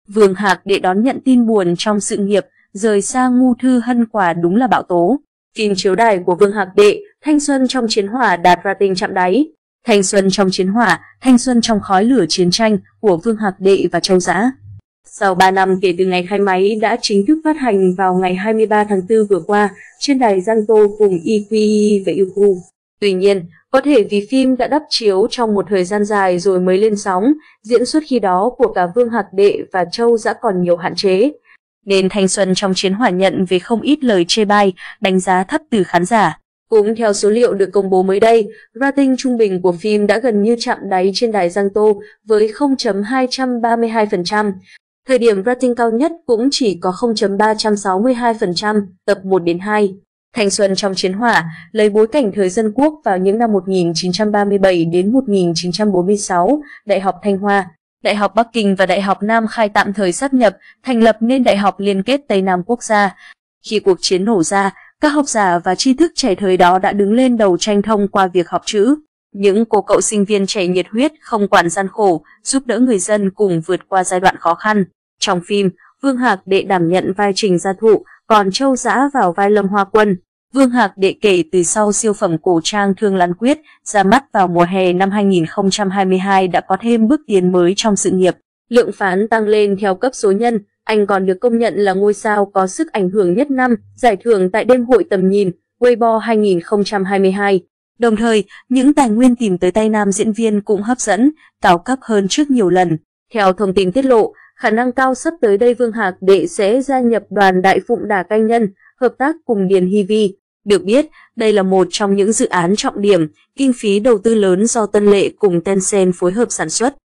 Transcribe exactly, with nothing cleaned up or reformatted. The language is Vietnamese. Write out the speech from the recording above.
Vương Hạc Đệ đón nhận tin buồn trong sự nghiệp, rời xa Ngu Thư Hân quả đúng là bão tố. Phim chiếu đài của Vương Hạc Đệ, Thanh xuân trong chiến hỏa đạt rating chạm đáy. Thanh xuân trong chiến hỏa, thanh xuân trong khói lửa chiến tranh của Vương Hạc Đệ và Châu Dã. Sau ba năm kể từ ngày khai máy đã chính thức phát hành vào ngày hai mươi ba tháng tư vừa qua trên đài Giang Tô cùng i quy i và Youku. Tuy nhiên, có thể vì phim đã đắp chiếu trong một thời gian dài rồi mới lên sóng, diễn xuất khi đó của cả Vương Hạc Đệ và Châu Dã còn nhiều hạn chế, nên Thanh xuân trong chiến hỏa nhận về không ít lời chê bai, đánh giá thấp từ khán giả. Cũng theo số liệu được công bố mới đây, rating trung bình của phim đã gần như chạm đáy trên đài Giang Tô với không phẩy hai ba hai phần trăm. Thời điểm rating cao nhất cũng chỉ có không phẩy ba sáu hai phần trăm, tập một đến hai. Thanh xuân trong chiến hỏa lấy bối cảnh thời dân quốc vào những năm một nghìn chín trăm ba mươi bảy đến một nghìn chín trăm bốn mươi sáu, Đại học Thanh Hoa, Đại học Bắc Kinh và Đại học Nam Khai tạm thời sáp nhập, thành lập nên Đại học Liên kết Tây Nam Quốc gia. Khi cuộc chiến nổ ra, các học giả và tri thức trẻ thời đó đã đứng lên đầu tranh thông qua việc học chữ. Những cô cậu sinh viên trẻ nhiệt huyết, không quản gian khổ, giúp đỡ người dân cùng vượt qua giai đoạn khó khăn. Trong phim, Vương Hạc Đệ đảm nhận vai Trình Gia Thụ, còn Châu Dã vào vai Lâm Hoa Quân. Vương Hạc Đệ kể từ sau siêu phẩm cổ trang Thương Lan Quyết ra mắt vào mùa hè năm hai nghìn không trăm hai mươi hai đã có thêm bước tiến mới trong sự nghiệp. Lượng phán tăng lên theo cấp số nhân, anh còn được công nhận là ngôi sao có sức ảnh hưởng nhất năm, giải thưởng tại đêm hội tầm nhìn Weibo hai nghìn không trăm hai mươi hai. Đồng thời, những tài nguyên tìm tới tay nam diễn viên cũng hấp dẫn, cao cấp hơn trước nhiều lần. Theo thông tin tiết lộ, khả năng cao sắp tới đây Vương Hạc Đệ sẽ gia nhập đoàn Đại Phụng Đả Canh Nhân, hợp tác cùng Điền Hy Vi. Được biết, đây là một trong những dự án trọng điểm, kinh phí đầu tư lớn do Tân Lệ cùng Tencent phối hợp sản xuất.